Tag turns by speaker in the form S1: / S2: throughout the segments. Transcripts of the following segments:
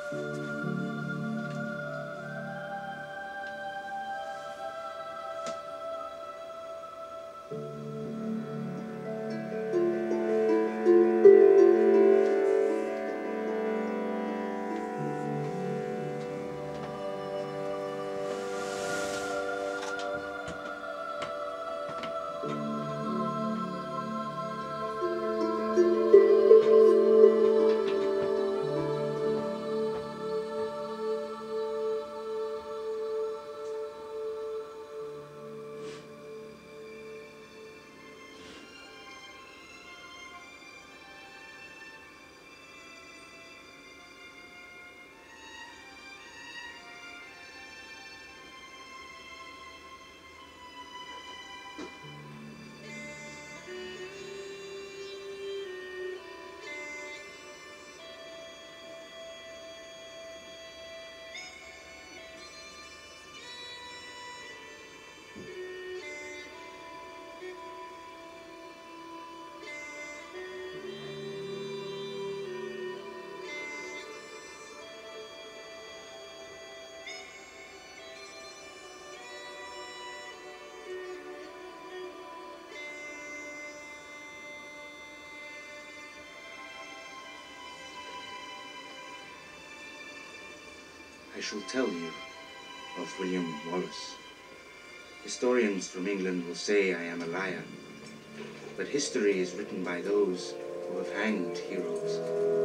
S1: I shall tell you of William Wallace. Historians from England will say I am a liar, but history is written by those who have hanged heroes.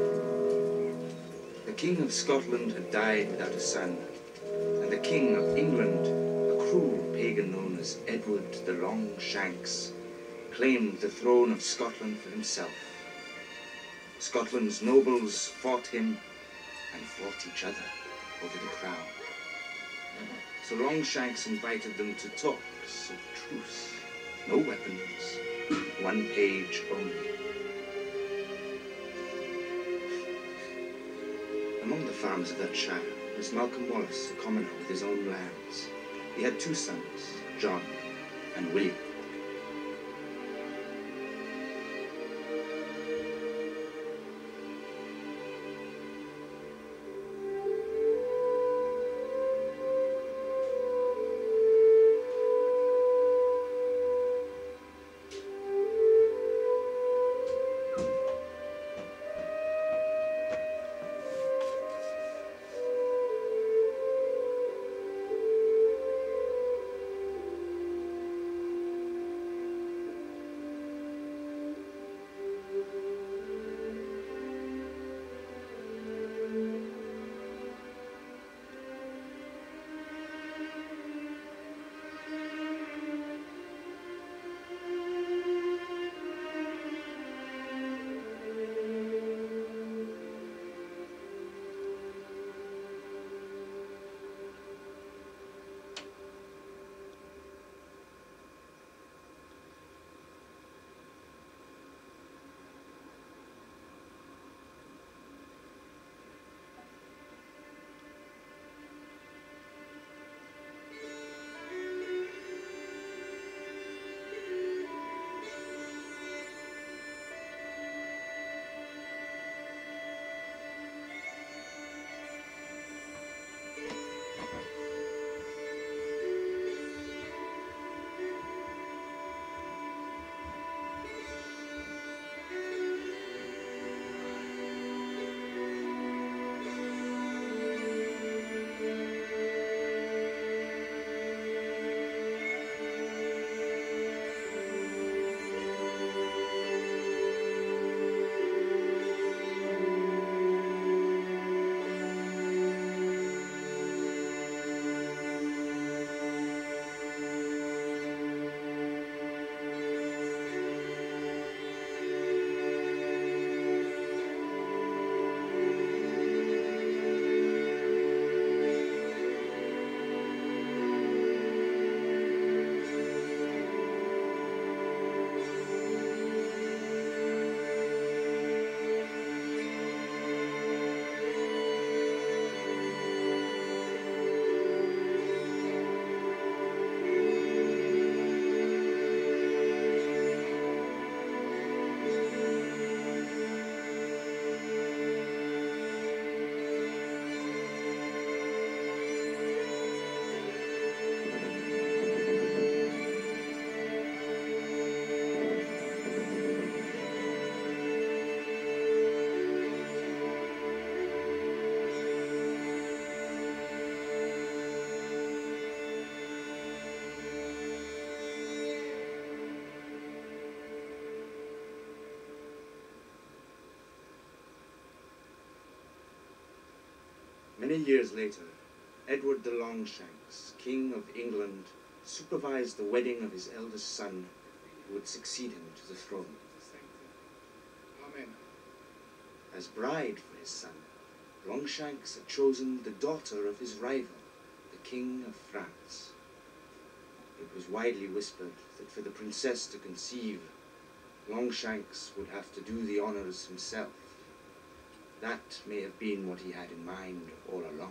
S1: The King of Scotland had died without a son, and the King of England, a cruel pagan known as Edward the Longshanks, claimed the throne of Scotland for himself. Scotland's nobles fought him and fought each other over the crown. So Longshanks invited them to talks of truce. No weapons, one page only. Among the farms of that shire was Malcolm Wallace, a commoner with his own lands. He had two sons, John and William. Many years later, Edward the Longshanks, King of England, supervised the wedding of his eldest son, who would succeed him to the throne.
S2: Amen.
S1: As bride for his son, Longshanks had chosen the daughter of his rival, the King of France. It was widely whispered that for the princess to conceive, Longshanks would have to do the honors himself. That may have been what he had in mind all along.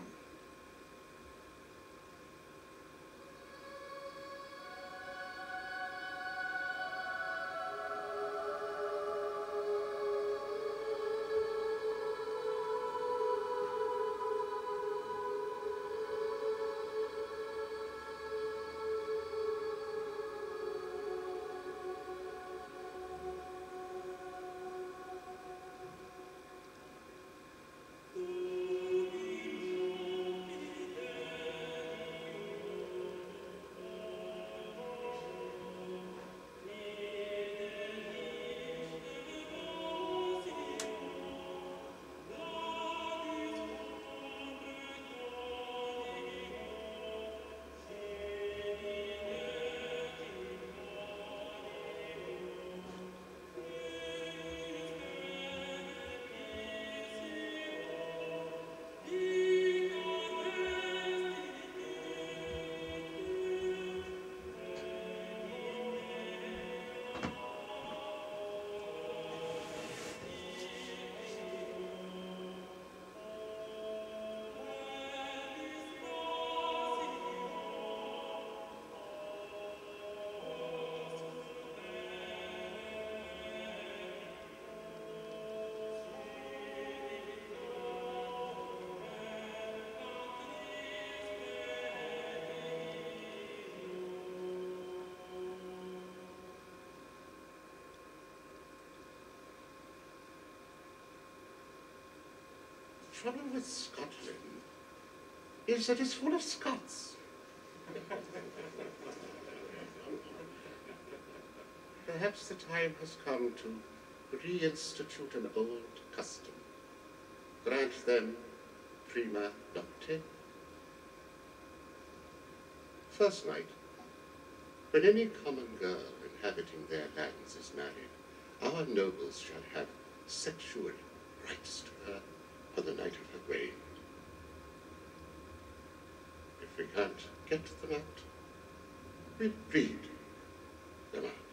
S3: The trouble with Scotland is that it's full of Scots. Perhaps the time has come to reinstitute an old custom. Grant them prima nocte. First night, when any common girl inhabiting their lands is married, our nobles shall have sexual rights to her on the night of her wedding. If we can't get them out, we read them out.